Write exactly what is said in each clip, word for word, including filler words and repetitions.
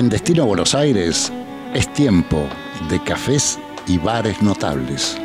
En Destino Buenos Aires es tiempo de cafés y bares notables.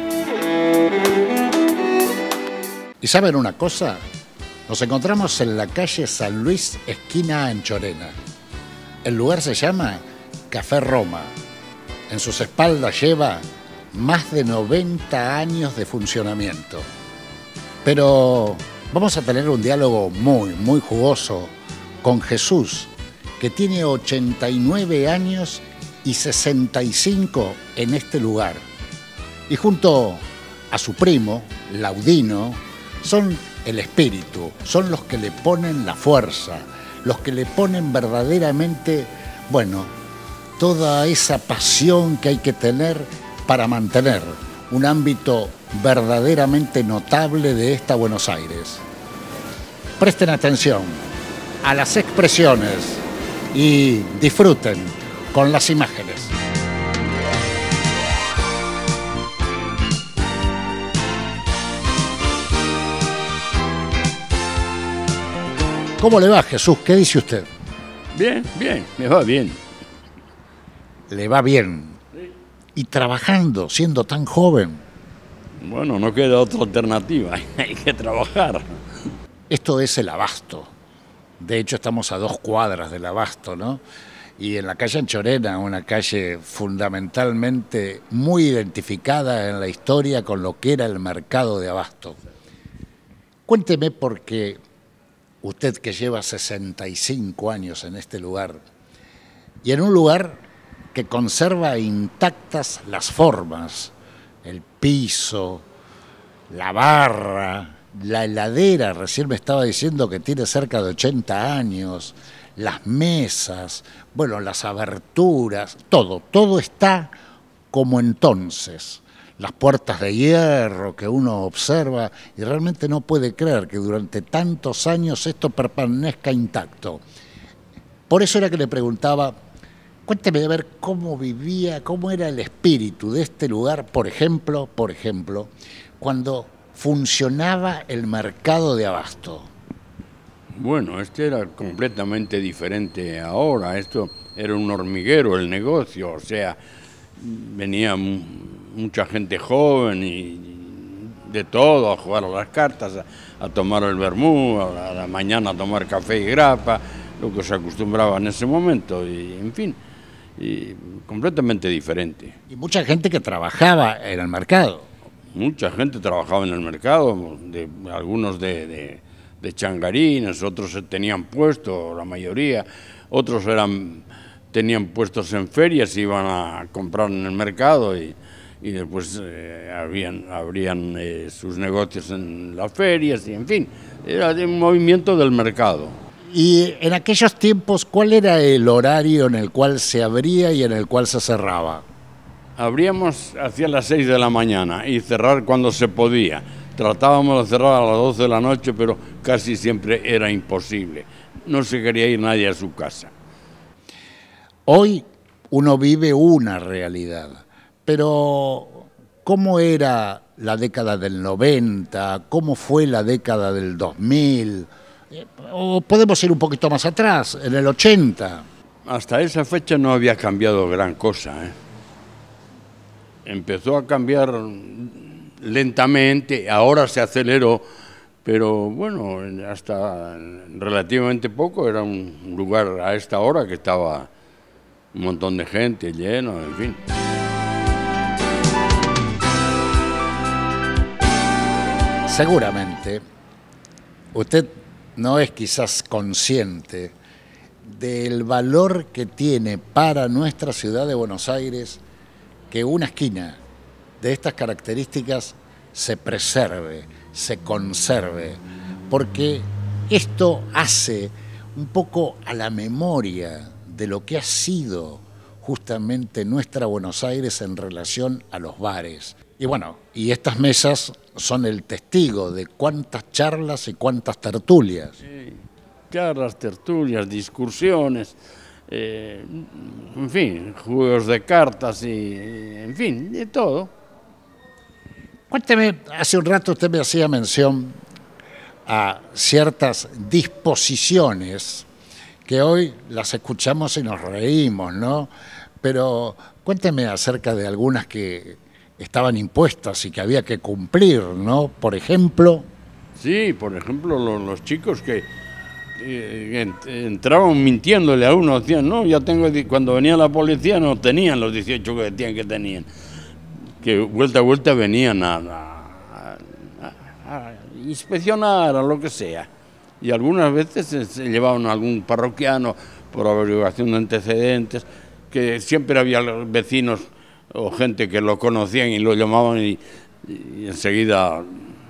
¿Y saben una cosa? Nos encontramos en la calle San Luis, esquina Anchorena. El lugar se llama Café Roma. En sus espaldas lleva más de noventa años de funcionamiento. Pero vamos a tener un diálogo muy, muy jugoso con Jesús, que tiene ochenta y nueve años y sesenta y cinco en este lugar. Y junto a su primo, Laudino, son el espíritu, son los que le ponen la fuerza, los que le ponen verdaderamente, bueno, toda esa pasión que hay que tener para mantener un ámbito verdaderamente notable de esta Buenos Aires. Presten atención a las expresiones y disfruten con las imágenes. ¿Cómo le va, Jesús? ¿Qué dice usted? Bien, bien, me va bien. ¿Le va bien? Sí. Y trabajando, siendo tan joven. Bueno, no queda otra alternativa, hay que trabajar. Esto es el Abasto. De hecho, estamos a dos cuadras del Abasto, ¿no? Y en la calle Anchorena, una calle fundamentalmente muy identificada en la historia con lo que era el mercado de Abasto. Cuénteme, porque usted que lleva sesenta y cinco años en este lugar, y en un lugar que conserva intactas las formas, el piso, la barra, la heladera, recién me estaba diciendo que tiene cerca de ochenta años, las mesas, bueno, las aberturas, todo, todo está como entonces. Las puertas de hierro que uno observa y realmente no puede creer que durante tantos años esto permanezca intacto. Por eso era que le preguntaba, cuénteme de ver cómo vivía, cómo era el espíritu de este lugar, por ejemplo, por ejemplo, cuando funcionaba el mercado de Abasto. Bueno, este era completamente diferente ahora. Esto era un hormiguero el negocio, o sea, venía mucha gente joven y de todo a jugar a las cartas, a, a tomar el vermú, a la mañana a tomar café y grapa, lo que se acostumbraba en ese momento, y en fin, y completamente diferente. Y mucha gente que trabajaba en el mercado. Mucha gente trabajaba en el mercado, de, algunos de, de, de changarines, otros tenían puestos, la mayoría, otros eran, tenían puestos en ferias, iban a comprar en el mercado y, y después eh, habrían, abrían eh, sus negocios en las ferias, y en fin, era un movimiento del mercado. Y en aquellos tiempos, ¿cuál era el horario en el cual se abría y en el cual se cerraba? Abríamos hacia las seis de la mañana y cerrar cuando se podía. Tratábamos de cerrar a las doce de la noche, pero casi siempre era imposible. No se quería ir nadie a su casa. Hoy uno vive una realidad, pero ¿cómo era la década del noventa? ¿Cómo fue la década del dos mil? O podemos ir un poquito más atrás, en el ochenta. Hasta esa fecha no había cambiado gran cosa, ¿eh? Empezó a cambiar lentamente, ahora se aceleró, pero bueno, hasta relativamente poco era un lugar a esta hora que estaba un montón de gente, lleno, en fin. Seguramente usted no es quizás consciente del valor que tiene para nuestra ciudad de Buenos Aires que una esquina de estas características se preserve, se conserve, porque esto hace un poco a la memoria de lo que ha sido justamente nuestra Buenos Aires en relación a los bares. Y bueno, y estas mesas son el testigo de cuántas charlas y cuántas tertulias. Sí, charlas, tertulias, discusiones, eh, en fin, juegos de cartas y, en fin, de todo. Cuénteme, hace un rato usted me hacía mención a ciertas disposiciones que hoy las escuchamos y nos reímos, ¿no? Pero cuénteme acerca de algunas que estaban impuestas y que había que cumplir, ¿no? Por ejemplo... Sí, por ejemplo, los, los chicos que eh, entraban mintiéndole a uno, decían, no, ya tengo, cuando venía la policía no tenían los dieciocho que decían que tenían, que vuelta a vuelta venían a, a, a, a inspeccionar, a lo que sea, y algunas veces se, se llevaban a algún parroquiano por averiguación de antecedentes, que siempre había vecinos o gente que lo conocían y lo llamaban y, y enseguida...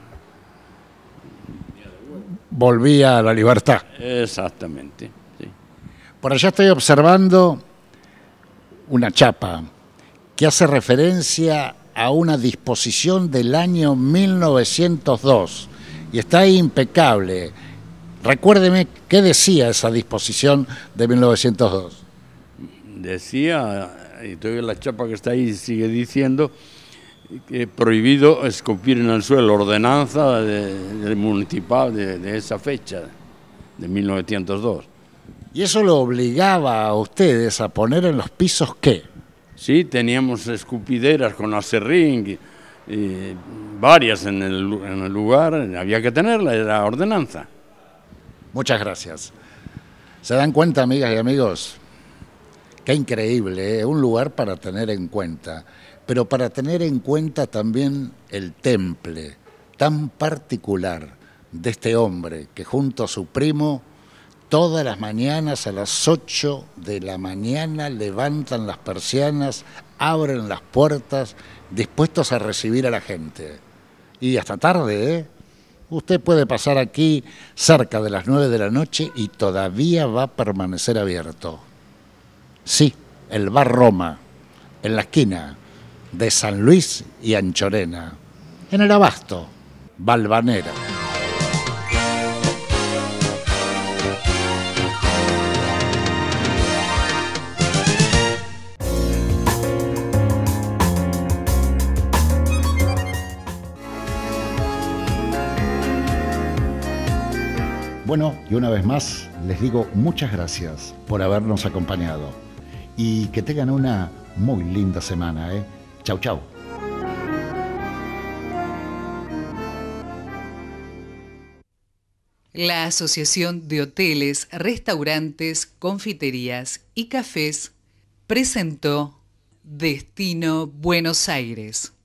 volvía a la libertad. Exactamente, sí. Por allá estoy observando una chapa que hace referencia a una disposición del año mil novecientos dos y está ahí impecable. Recuérdeme qué decía esa disposición de mil novecientos dos. Decía, y todavía la chapa que está ahí sigue diciendo, que prohibido escupir en el suelo, ordenanza de, de municipal de, de esa fecha, de mil novecientos dos. ¿Y eso lo obligaba a ustedes a poner en los pisos qué? Sí, teníamos escupideras con aserrín, y, y varias en el, en el lugar, había que tenerla, era ordenanza. Muchas gracias. ¿Se dan cuenta, amigas y amigos? Qué increíble, ¿eh? Un lugar para tener en cuenta. Pero para tener en cuenta también el temple tan particular de este hombre que junto a su primo todas las mañanas a las ocho de la mañana levantan las persianas, abren las puertas, dispuestos a recibir a la gente. Y hasta tarde, ¿eh? Usted puede pasar aquí cerca de las nueve de la noche y todavía va a permanecer abierto. Sí, el Bar Roma, en la esquina de San Luis y Anchorena, en el Abasto, Valvanera. Bueno, y una vez más les digo muchas gracias por habernos acompañado y que tengan una muy linda semana, ¿eh? Chau, chau. La Asociación de Hoteles, Restaurantes, Confiterías y Cafés presentó Destino Buenos Aires.